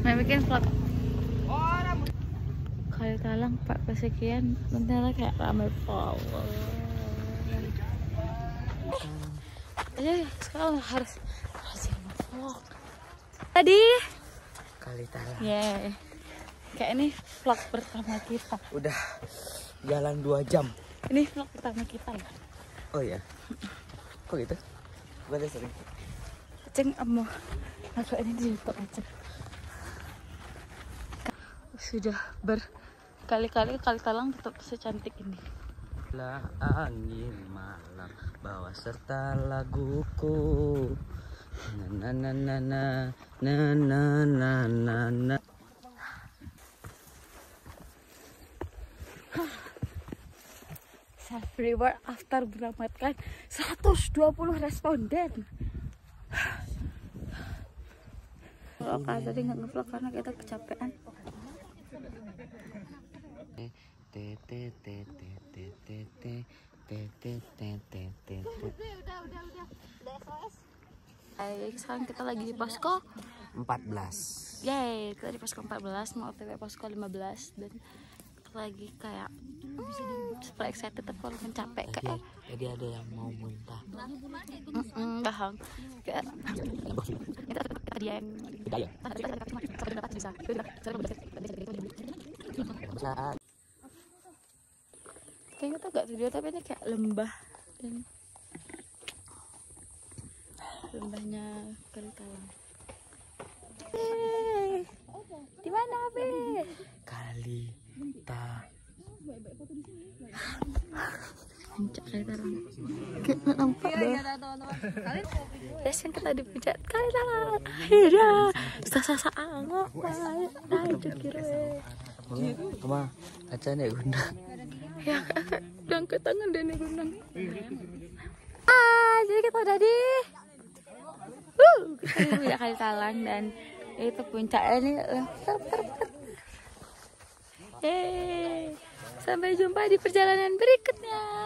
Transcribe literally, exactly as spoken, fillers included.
Nah, bikin vlog Kali Talang Pak kesekian, bentar kayak ramai power. Aja sekarang harus harus vlog. Tadi Kali Talang. Yeah. Kayak ini vlog pertama kita. Udah jalan dua jam. Ini vlog pertama kita ya. Oh ya. Kok gitu? Gue udah sering. Ceng amo. Agak ini di YouTube aja. Sudah berkali-kali Kali Talang tetap secantik ini. Lah angin malam bawa serta laguku. Na na na na na na na na na. Self reward after mendapatkan seratus dua puluh responden. Vlog tadi nggak ngevlog karena kita kecapean. Hai, sekarang kita lagi di posko empat belas. Yeay, kita di posko empat belas, mau O T W posko lima belas. Dan kita lagi kayak hmm, super excited tapi kalau capek kayak Jadi ada yang mau muntah. Paham. Kayak kita dia yang Hidayah. bisa. Kayaknya tuh gak video tapi ini kayak lembah dan lembahnya Kali Talang. Di mana Be? Kali Ta. Puncak Kali Talang. Kita nampak deh. Terus yang kita dipuncak Kali Talang. Akhirnya sasa-sasa angok. Ayo kira. Kemana? Kacanya guna. Ya, udah ke tangan dan gunung. Ah, jadi kita udah di uh, kita di puncak Kali Talang dan itu puncaknya ini terperpet. Yeay, sampai jumpa di perjalanan berikutnya.